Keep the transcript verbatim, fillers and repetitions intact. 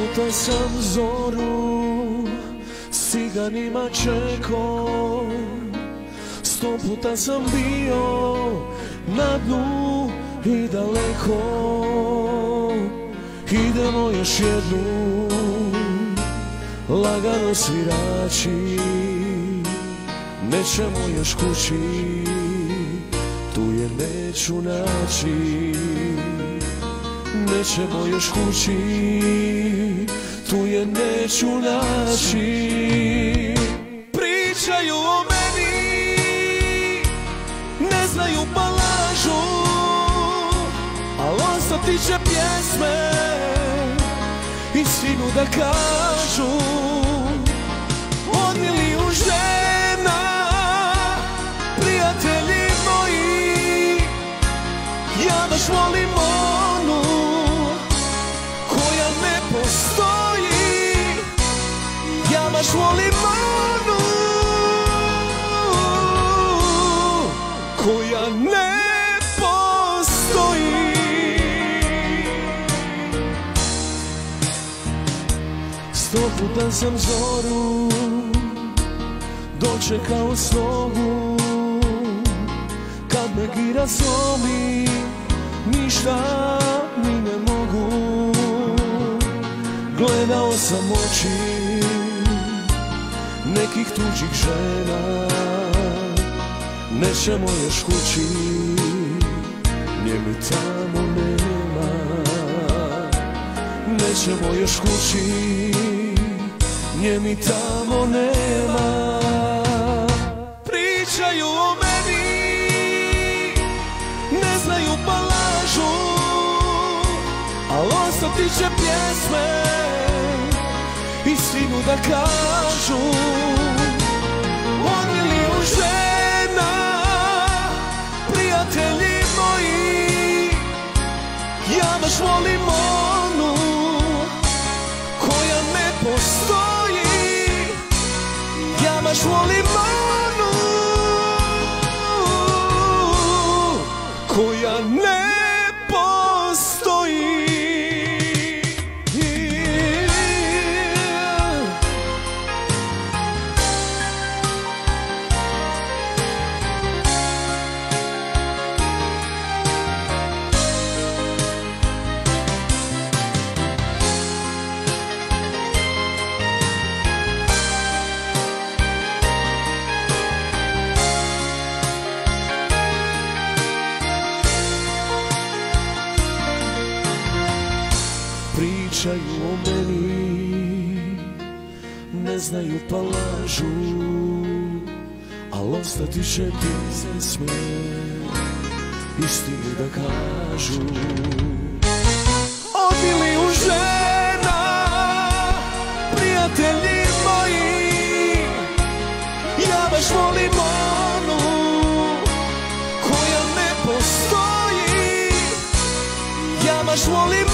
Pitao sam zoru, s ciganima čekao, sto puta sam bio na dnu i daleko. Idemo još jednu, lagano svirači, nećemo još kući, tu je neću naći. Nećemo još kući, tu je neću naći. Pričaju o meni, ne znaju pa lažu, al ostati će pjesme, istinu da kažu. Od milijun žena, prijatelji moji, ja baš volim onu koja ne postoji. Ja baš volim onu koja ne postoji. Sto puta sam zoru dočekao slogu, kad me gira zomi, ništa mi ne mogu. Gledao sam oči nekih tuđih žena, nećemo još kući, nje mi tamo nema. Nećemo još kući, nje mi tamo nema. Pričaju o meni, ne znaju pa lažu, al ostati će pjesme, istinu da kažu. Od milijun žena, prijatelji moji, ja baš volim onu koja ne postoji. Ja baš volim onu koja ne postoji. Pričaju o meni, ne znaju pa lažu, al ostati će pjesme, istinu da kažu. Od milijun žena, prijatelji moji, ja baš volim onu koja ne postoji. Ja baš volim